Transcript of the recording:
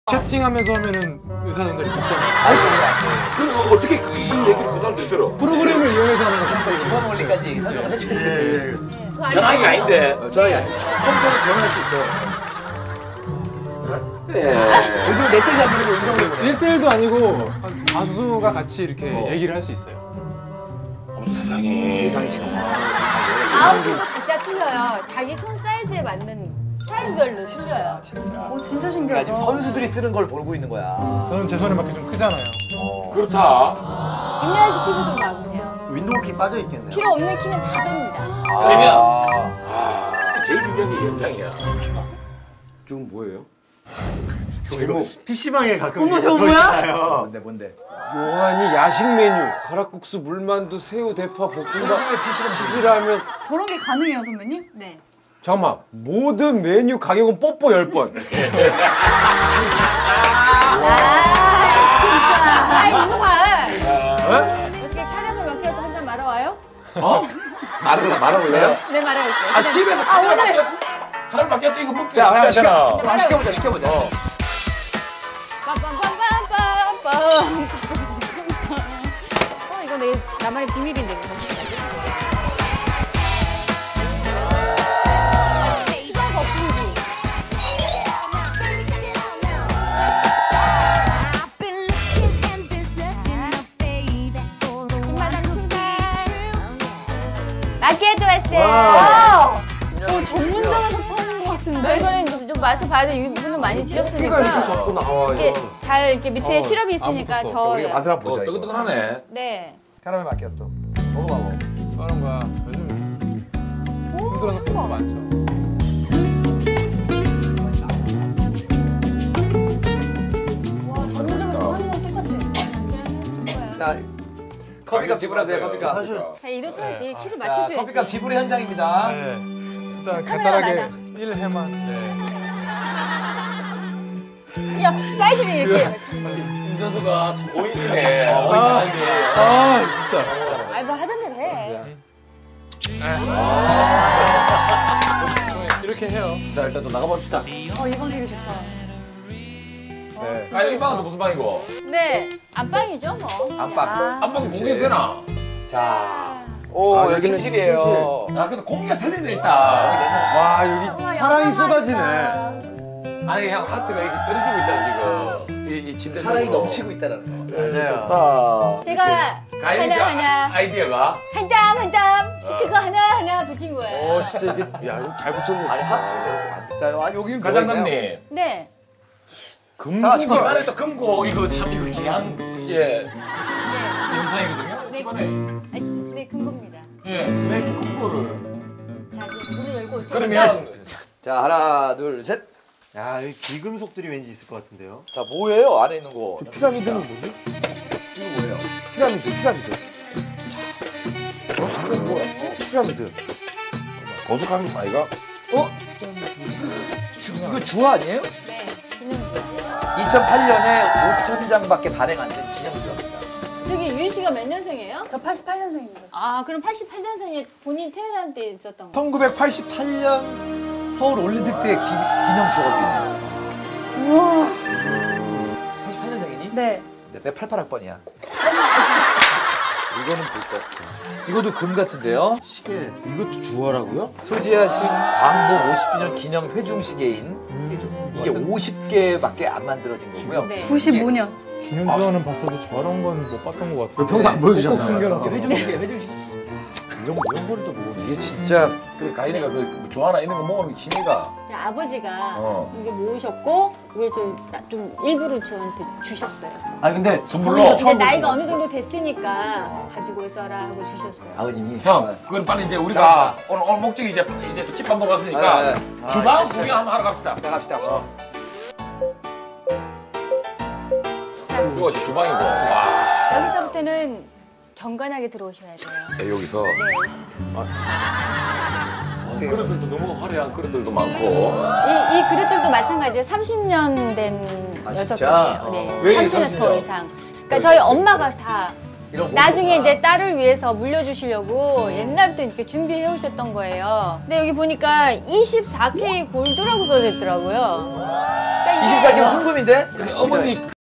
채팅하면서 하면은 의사분들이 있잖아요. 그리고 어떻게 이 얘기를 그 사람들이 들어? 프로그램을 이용해서 하는 거죠. 기본 원리까지 설명을 해줘야 돼. 전화기가 아닌데. 전화기 아니지. 컴퓨터로 전화할 수 있어. 요즘 메시지 안 보내고 인정을 보내. 1대1도 아니고 가수가 같이 이렇게 얘기를 할 수 있어요. 세상이 지금. 아웃도 각자 틀려요. 자기 손 사이즈에 맞는 스타일별로 틀려요. 진짜. 진짜 그러니까 신기하다. 지금 선수들이 쓰는 걸 보고 있는 거야. 저는 제 손에 맞게 좀 크잖아요. 그렇다. 임나연 씨 키보드 봐보세요. 윈도우 키 빠져 있겠네요. 필요 없는 키는 다 뺍니다. 그러면 제일 중요한 게 연장이야. 좀 뭐예요? 제목. PC방에 가끔 어머, 저거 뭐야? 뭔데? 요한이 야식 메뉴 가락국수, 물만두, 새우, 대파, 볶음밥, 치즈라면. 저런 게 가능해요, 선배님? 네. 잠깐만, 모든 메뉴 가격은 뽀뽀 10번. 아, 이거 봐. 어떻게 카레를 몇 개도 한 잔 말아와요? 말아볼래요? 네, 말아올게요. 아 집에서 카레를 바뀌었다 이거 먹기 자, 쉽지 않잖아. 자, 시켜보자, 시켜보자. 빰빰빰빰빰빰. 이거 내 나만의 비밀인데 이거. 시간 거품기. 김마당 충기. 마키아토 왔어요. 저 전문점에서 파는 것 같은데? 이거는 좀 맛을 봐야 돼. 이분은 많이 이렇게 지셨으니까. 자꾸 나와요. 이게 잘 이렇게 밑에 시럽이 있으니까 붙었어. 저. 우리가 맛을 한번 보자. 이거. 뜨끈뜨끈하네. 네. 카라멜 마키아토. 먹어봐. 그런 거야. 요즘 힘들어서 그런 거 많죠. 와, 전문점에서 하는 건 똑같아. 자, 커피값 지불하세요. 커피값. 사실 자, 이래서야지 키를 자, 맞춰줘야지. 커피값 지불의 현장입니다. 네. 일단 카메라 간단하게 나가. 1회만. 네. 야, 사이즈를 이렇게. 임선수가 참 고인이네. 아 진짜. 아이, 뭐 하던 대로 해. 이렇게 해요. 자 일단 또 나가봅시다. 이번 기회 좋다. 네. 아 이 방은 또 무슨 방이고? 네. 안방이죠, 뭐. 안방. 안방 공개 되나? 자. 오, 여기 침실이에요. 아 근데 공기가 틀리네 일단. 와 여기 사랑이 쏟아지네. 아니 형 하트가 이렇게 떨어지고 있잖아 지금. 이 침대 사랑이 속으로. 넘치고 있다는 거. 맞아요. 제가 가인이자 하나하나, 아이디어가. 한 땀 한 땀 스티커 하나하나 붙인 거예요. 진짜 이게 야 이거 잘 붙였네. 아니, 하트. 자, 여기는 뭐가 있나요? 가장남님. 네. 자, 지금 집안에 또 금고 이거 참 이거 귀한 예 네. 영상이거든요. 네. 집안에. 네, 금고입니다. 예. 왜 금고를? 자, 이제 문을 열고 올 테니까. 그러면 자, 하나, 둘, 셋. 야 여기 귀금속들이 왠지 있을 것 같은데요. 자, 뭐예요? 안에 있는 거. 피라미드는 뭐지? 이거 뭐예요? 피라미드. 자, 이건 뭐야? 피라미드. 고속함이 아이가? 이거 주화 아니에요? 네. 기념주. 2008년에 5,000장밖에 발행 안 된 기념주화입니다. 저기 유희 씨가 몇 년생이에요? 저 88년생입니다. 아, 그럼 88년생에 본인 태어날 때 있었던 거. 1988년 서울 올림픽 때 기념주화거든요. 우와. 88년생이니? 네. 내 88학번이야. 이거는 볼것 같아. 이것도 금 같은데요? 시계. 이것도 주화라고요? 소지하신 광복 50주년 기념 회중 시계인 이게 50개밖에 안 만들어진 거고요. 네. 95년. 기념주화는 봤어도 저런 건 못 봤던 것 같아요. 평소 안 보여주잖아. 꼭 숨겨놨어. 회중 시계. 이런 거를 또 모으는 이게 진짜 그 가인이가 그 좋아하나 이런 거 먹는 게 취미가. 자, 아버지가 어. 이게 모으셨고 이걸 좀 일부를 저한테 주셨어요. 아니 근데 선물로? 선물도 근데 처음 나이가 보는 어느 정도 됐으니까 가지고 있어라 하고 주셨어요. 아버님이 형, 그건 빨리 이제 우리가 오늘 목적이 이제 또 집밥 먹었으니까 주방 구경 한번 하러 갑시다. 자 갑시다. 이거 주방이고. 와. 여기서부터는 경건하게 들어오셔야 돼요. 네, 여기서. 네, 여기서. 그릇들도 너무 화려한 그릇들도 많고. 이 그릇들도 마찬가지예요. 30년 된 아, 녀석이에요. 네. 왜 30년 더 30년? 이상. 그러니까 저희 엄마가 다 이런 나중에 이제 딸을 위해서 물려주시려고 옛날부터 이렇게 준비해 오셨던 거예요. 근데 여기 보니까 24K 골드라고 써져 있더라고요. 24개면 순금인데? 어머니